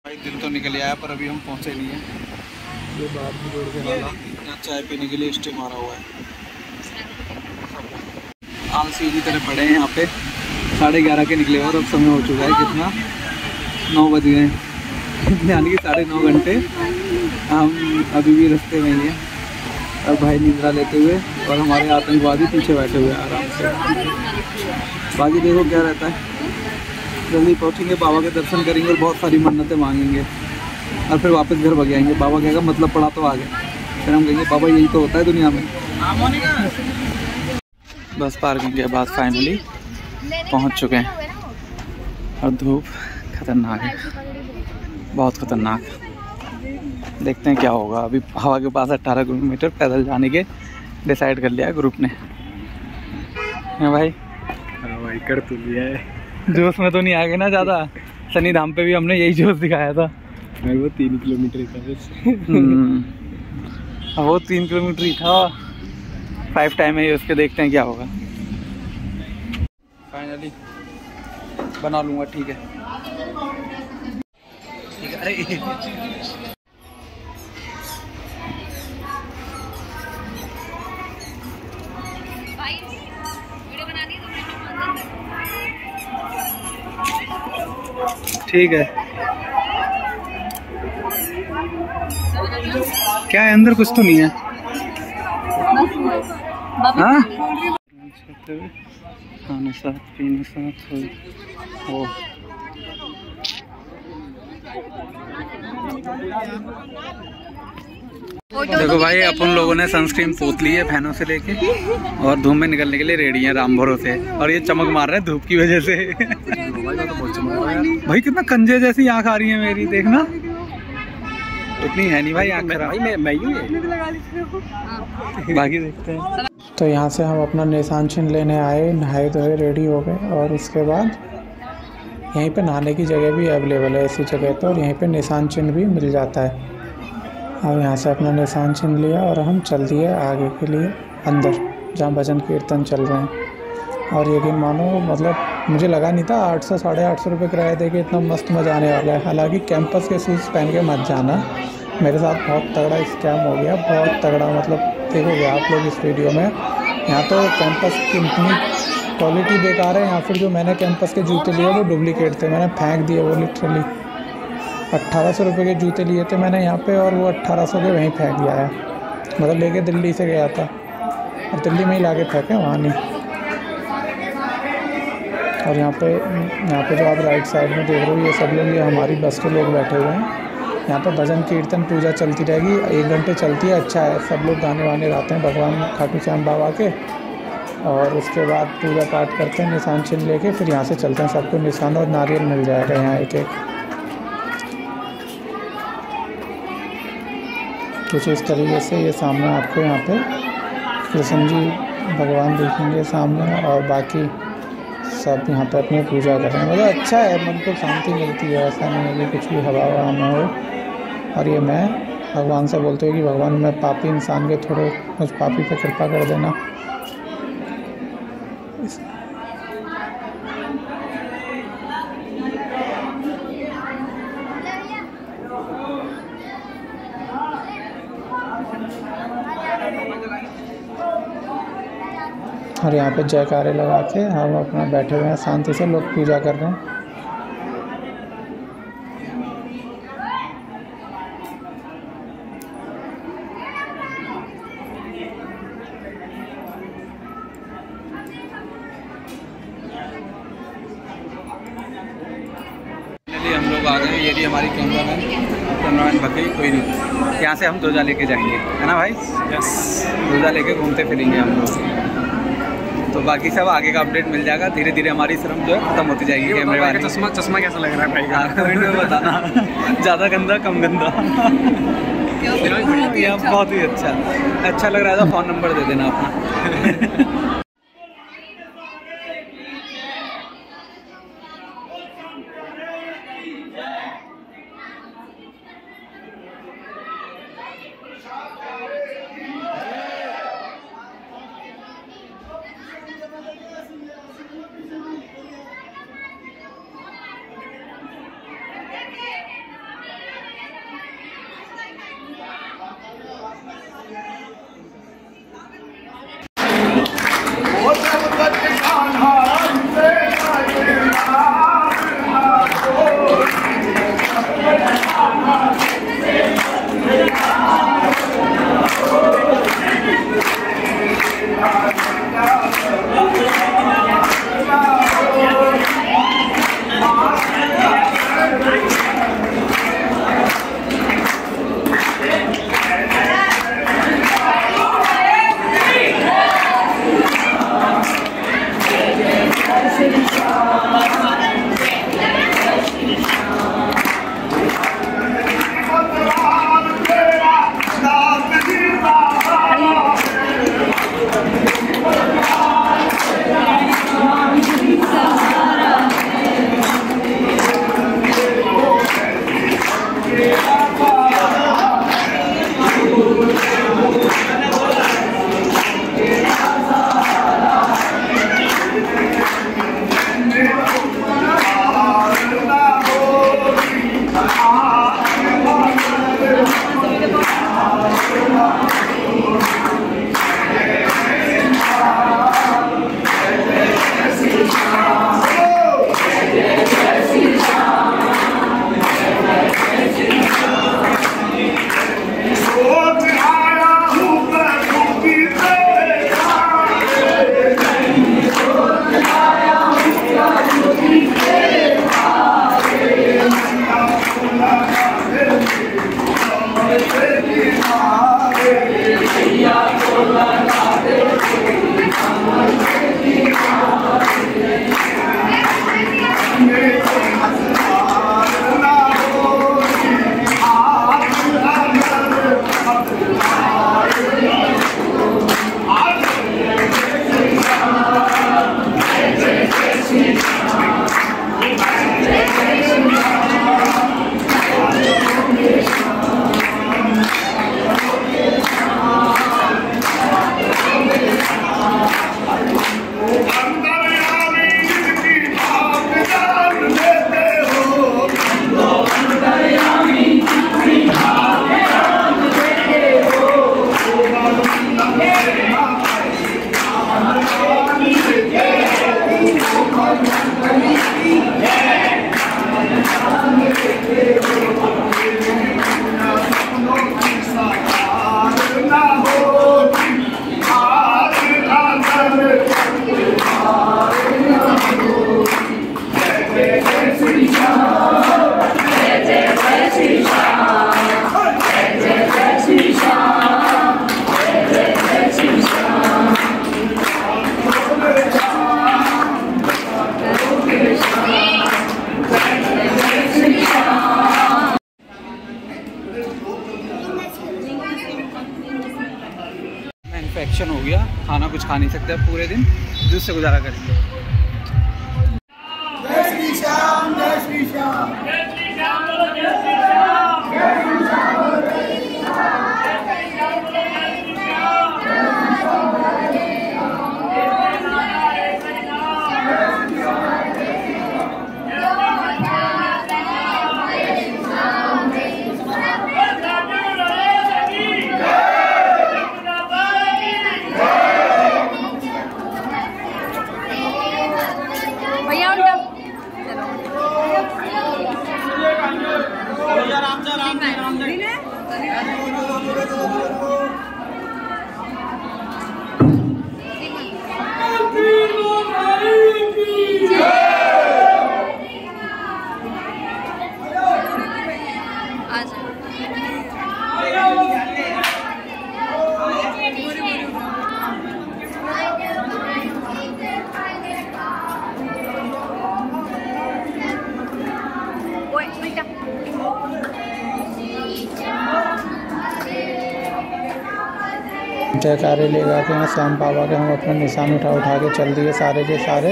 भाई दिन तो निकल आया पर अभी हम पहुंचे नहीं हैं। ये बात भी जोड़ के वाला यहाँ चाय पीने के लिए स्टे मारा हुआ है। आलसी की तरह पड़े हैं यहाँ पे। 11:30 के निकले और अब समय हो चुका है कितना 9 बज गए यानी कि 9.5 घंटे हम अभी भी रास्ते में ही हैं। और भाई निद्रा लेते हुए और हमारे आतंकवादी पीछे बैठे हुए आराम से। बाकी देखो क्या रहता है। जल्दी पहुँचेंगे, बाबा के दर्शन करेंगे और बहुत सारी मन्नतें मांगेंगे और फिर वापस घर भाग आएंगे। बाबा कहेगा मतलब पड़ा तो आ गए। फिर हम कहेंगे बाबा यही तो होता है दुनिया में। बस पार्किंग के बाद फाइनली पहुंच चुके हैं और धूप खतरनाक है, बहुत खतरनाक। देखते हैं क्या होगा। अभी हवा के पास 18 किलोमीटर पैदल जाने के डिसाइड कर लिया है ग्रुप ने। है भाई? हाँ भाई कर तो लिया है। जोश में तो नहीं आएगा ना ज़्यादा। शनि धाम पे भी हमने यही जोश दिखाया था। वो 3 किलोमीटर था वो 3 किलोमीटर ही था। 5 टाइम है उसके, देखते हैं क्या होगा। फाइनली बना लूँगा। ठीक है ठीक है। अरे ठीक है। क्या है अंदर? कुछ तो नहीं है। हाँ खाने साथ पीने साथ हो। देखो भाई अपन लोगों ने सनस्क्रीन पोत ली है फैनों से लेके और धूप में निकलने के लिए रेडी है राम भरोसे से। और ये चमक मार रहे हैं धूप की वजह से। भाई कितना कंजे जैसी आँख आ रही है मेरी, देखना। उतनी है नहीं भाई आँख खराब। बाकी देखते हैं। तो यहाँ से हम अपना निशान चिन्ह लेने आए, नहाए धोए रेडी हो गए और उसके बाद यहीं पे नहाने की जगह भी अवेलेबल है इसी जगह पर और यहीं पे निशान चिन्ह भी मिल जाता है। अब यहाँ से अपना निशान चिन्ह लिया और हम चल दिए आगे के लिए अंदर जहाँ भजन कीर्तन चल रहे हैं। और यकीन मानो मतलब मुझे लगा नहीं था 800 साढ़े 800 रुपये किराया दे के इतना मस्त मज़ा आने वाला है। हालांकि कैंपस के शूज़ पहन के मत जाना, मेरे साथ बहुत तगड़ा स्कैम हो गया, बहुत तगड़ा। मतलब देखोगे आप लोग इस वीडियो में। यहाँ तो कैंपस की इतनी क्वालिटी बेकार है, या फिर जो मैंने कैंपस के जूते लिए वो डुप्लीकेट थे, मैंने फेंक दिए वो लिटरली। 1800 रुपये के जूते लिए थे मैंने यहाँ पे और वो 1800 के वहीं फेंक दिया है। मतलब लेके दिल्ली से गया था और दिल्ली में ही ला के फेंके, वहाँ नहीं। और यहाँ पे जो आप राइट साइड में देख रहे हो ये सब लोग, ये हमारी बस के लोग बैठे हुए हैं। यहाँ पे भजन कीर्तन पूजा चलती रहेगी, 1 घंटे चलती है। अच्छा है, सब लोग गाने वाने गाते हैं भगवान खाटू श्याम बाबा के। और उसके बाद पूजा पाठ करते हैं, निशान चिन्ह लेके फिर यहाँ से चलते हैं। सबको निशान और नारियल मिल जाएगा यहाँ एक एक। कुछ इस तरीके से ये सामने आपको यहाँ पे कृष्ण जी भगवान देखेंगे सामने और बाकी सब यहाँ पे अपनी पूजा कर रहे हैं। मतलब अच्छा है, मन को शांति मिलती है। ऐसा नहीं है कि कुछ भी हवा ववा में हो। और ये मैं भगवान से बोलते हुए कि भगवान मैं पापी इंसान के थोड़े कुछ पापी पे कृपा कर देना। और यहाँ पे जयकारे लगा के हम अपना बैठे हुए हैं, शांति से लोग पूजा कर रहे हैं। हम लोग आ गए। ये भी हमारी कैमरामैन बकरी कोई नहीं। यहाँ से हम ध्वजा लेके जाएंगे, है ना भाई? यस, ध्वजा लेके घूमते फिरेंगे हम लोग। तो बाकी सब आगे का अपडेट मिल जाएगा। धीरे धीरे हमारी शर्म जो है खत्म होती जाएगी। कैमरे वाले चश्मा कैसा लग रहा है भाई का? कमेंट में बताना। ज़्यादा गंदा कम गंदा? बहुत ही अच्छा लग रहा था। फ़ोन नंबर दे देना अपना। इन्फेक्शन हो गया, खाना कुछ खा नहीं सकते पूरे दिन, जूस से गुजारा करेंगे। जय श्री श्याम, जय श्री श्याम, जय श्री श्याम, जय श्री श्याम, जय श्री श्याम, जयकारे ले जाते हैं श्याम बाबा के। हम अपना निशान उठा के चल दिए सारे के सारे।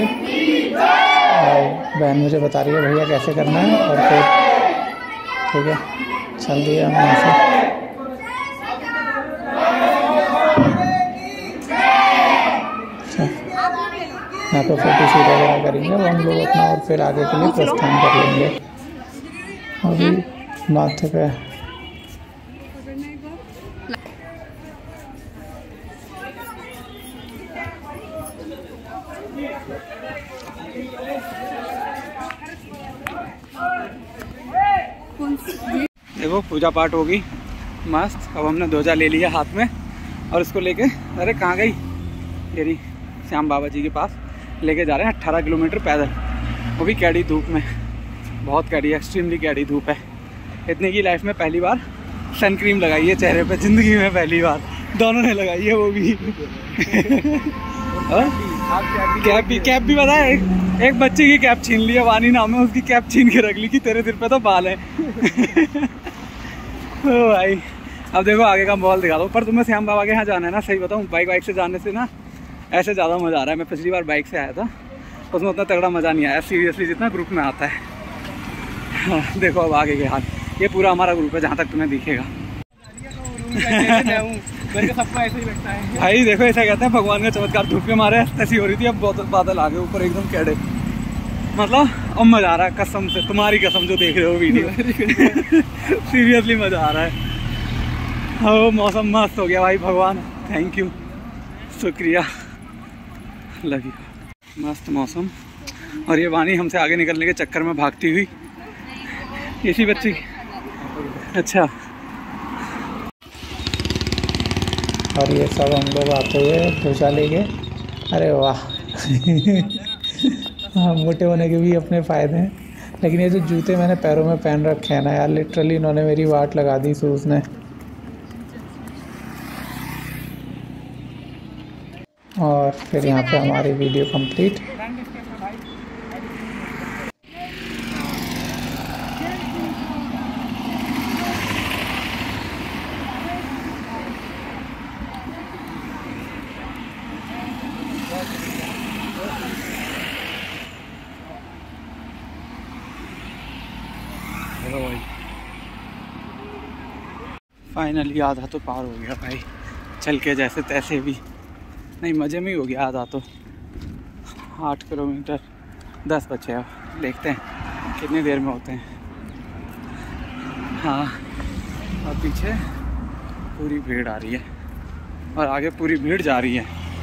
और बहन मुझे बता रही है भैया कैसे करना है, और फिर ठीक है चल दिए हम यहाँ से। यहाँ पर फोटोशूट वगैरह करेंगे और हम लोग अपना, और फिर आगे के लिए प्रस्थान कर लेंगे। अभी माथे पे देखो पूजा पाठ होगी मस्त। अब हमने ध्वजा ले लिया हाथ में और उसको लेके, अरे कहाँ गई तेरी, श्याम बाबा जी के पास लेके जा रहे हैं 18 किलोमीटर पैदल, वो भी कैडी धूप में। बहुत कैडी, एक्सट्रीमली कैडी धूप है। इतने की लाइफ में पहली बार सन क्रीम लगाई है चेहरे पे, ज़िंदगी में पहली बार दोनों ने लगाई है, वो भी कैप भी पता है, एक बच्चे की कैप छीन ली है, वानी नाम है उसकी, कैप छीन के रख ली कि तेरे सिर पे तो बाल है। ओ भाई अब देखो आगे का माहौल दिखा दो। पर तुम्हें श्याम बाबा के यहाँ जाना है ना, सही बताऊँ बाइक से जाने से ना ऐसे ज़्यादा मज़ा आ रहा है। मैं पिछली बार बाइक से आया था, उसमें उतना तगड़ा मज़ा नहीं आया सीरियसली जितना ग्रुप में आता है। हाँ, देखो अब आगे के हाल, ये पूरा हमारा ग्रुप है जहाँ तक तुम्हें दिखेगा। सबको ऐसे ही लगता है भाई देखो ऐसा कहते हैं भगवान का चमत्कार, धूप के मारे ऐसी हो रही थी, अब बहुत बादल आ गए ऊपर एकदम कैडे, मतलब अब मज़ा आ रहा है कसम से, तुम्हारी कसम जो देख रहे हो वीडियो। सीरियसली मज़ा आ रहा है। हाँ मौसम मस्त हो गया भाई, भगवान थैंक यू, शुक्रिया, लव यू। मस्त मौसम। और ये वानी हमसे आगे निकलने के चक्कर में भागती हुई, इसी बच्ची। अच्छा और ये सब हम लोग आते हुए ध्वजा लेके, अरे वाह। हाँ मोटे होने के भी अपने फ़ायदे हैं, लेकिन ये जो जूते मैंने पैरों में पहन रखे हैं ना यार, लिटरली इन्होंने मेरी वाट लगा दी शूज़ ने। और फिर यहाँ पे हमारी वीडियो कंप्लीट। फाइनली आधा तो पार हो गया भाई, चल के जैसे तैसे भी, नहीं मज़े में ही हो गया आधा तो। 8 किलोमीटर 10 बचे, अब देखते हैं कितनी देर में होते हैं। हाँ, और पीछे पूरी भीड़ आ रही है और आगे पूरी भीड़ जा रही है।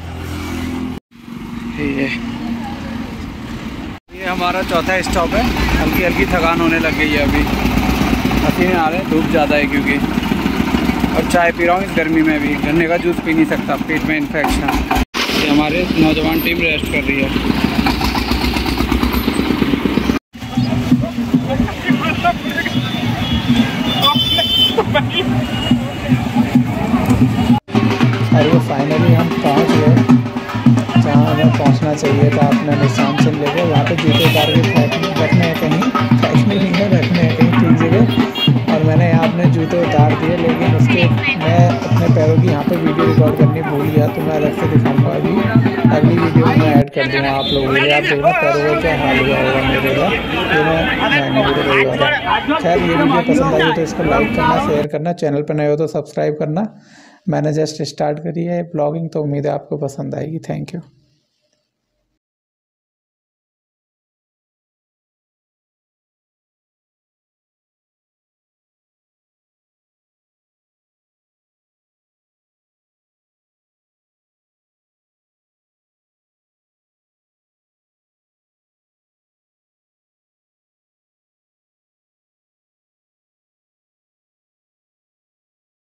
ये हमारा चौथा स्टॉप है। हल्की हल्की थकान होने लग गई है अभी, पसीने आ रहे हैं, धूप ज़्यादा है क्योंकि, और चाय पी रहा हूँ इस गर्मी में भी। गन्ने का जूस पी नहीं सकता, पेट में इन्फेक्शन। ये हमारे नौजवान टीम रेस्ट कर रही है। और ये फाइनली हम पहुँच गए जहाँ हमें पहुँचना चाहिए था। अपना निशान चिन्ह लेके वहाँ पे जूते उतार के रखने हैं कहीं, फेंकने नहीं है, रखने हैं कहीं ठीक जगह। और मैंने यहाँ अपने जूते उतार दिए, लेकिन उसके मैं अपने पैरों की यहाँ पे वीडियो रिकॉर्ड करनी भूल गया, तो मैं अलग से दिखाऊंगा। अभी अगली वीडियो में ऐड कर दूँगा आप लोगों के लिए। आप देखना पैरों का क्या हाल हुआ होगा मेरे का, तो मैं वीडियो रही होगा। खैर, ये वीडियो पसंद आई तो इसको लाइक करना, शेयर करना, चैनल पर नए हो तो सब्सक्राइब करना। मैंने जस्ट स्टार्ट करी है ब्लॉगिंग, तो उम्मीद है आपको पसंद आएगी। Thank you.